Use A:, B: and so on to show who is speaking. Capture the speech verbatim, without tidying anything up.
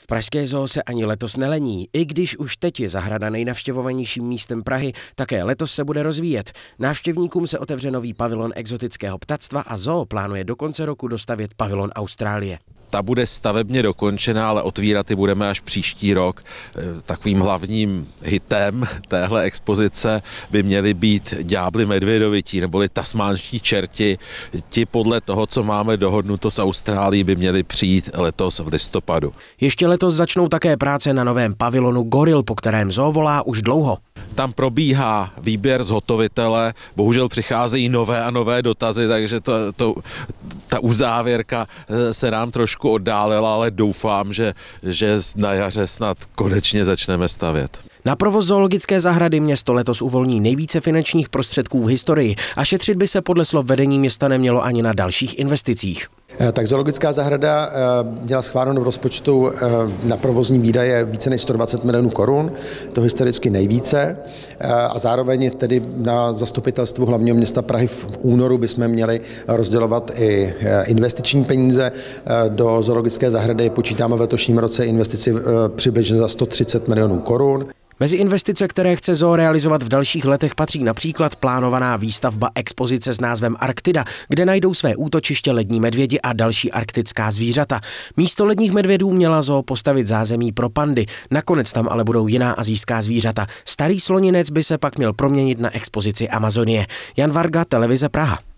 A: Pražské zoo se ani letos nelení, i když už teď je zahrada nejnavštěvovanějším místem Prahy, také letos se bude rozvíjet. Návštěvníkům se otevře nový pavilon exotického ptactva a zoo plánuje do konce roku dostavět pavilon Austrálie.
B: Ta bude stavebně dokončená, ale otvírat ji budeme až příští rok. Takovým hlavním hitem téhle expozice by měly být ďábli medvědovití, neboli tasmánští čerti. Ti podle toho, co máme dohodnuto s Austrálií, by měli přijít letos v listopadu.
A: Ještě letos začnou také práce na novém pavilonu goril, po kterém zoo volá už dlouho.
B: Tam probíhá výběr zhotovitele, bohužel přicházejí nové a nové dotazy, takže to, to, ta uzávěrka se nám trošku oddálila, ale doufám, že, že na jaře snad konečně začneme stavět.
A: Na provoz zoologické zahrady město letos uvolní nejvíce finančních prostředků v historii a šetřit by se podle slov vedení města nemělo ani na dalších investicích.
C: Tak zoologická zahrada měla schváleno v rozpočtu na provozní výdaje více než sto dvacet milionů korun, to historicky nejvíce, a zároveň tedy na zastupitelstvu hlavního města Prahy v únoru bychom měli rozdělovat i investiční peníze. Do zoologické zahrady počítáme v letošním roce investici přibližně za sto třicet milionů korun.
A: Mezi investice, které chce zoo realizovat v dalších letech, patří například plánovaná výstavba expozice s názvem Arktida, kde najdou své útočiště lední medvědi a další arktická zvířata. Místo ledních medvědů měla zoo postavit zázemí pro pandy, nakonec tam ale budou jiná asijská zvířata. Starý sloninec by se pak měl proměnit na expozici Amazonie. Jan Varga, televize Praha.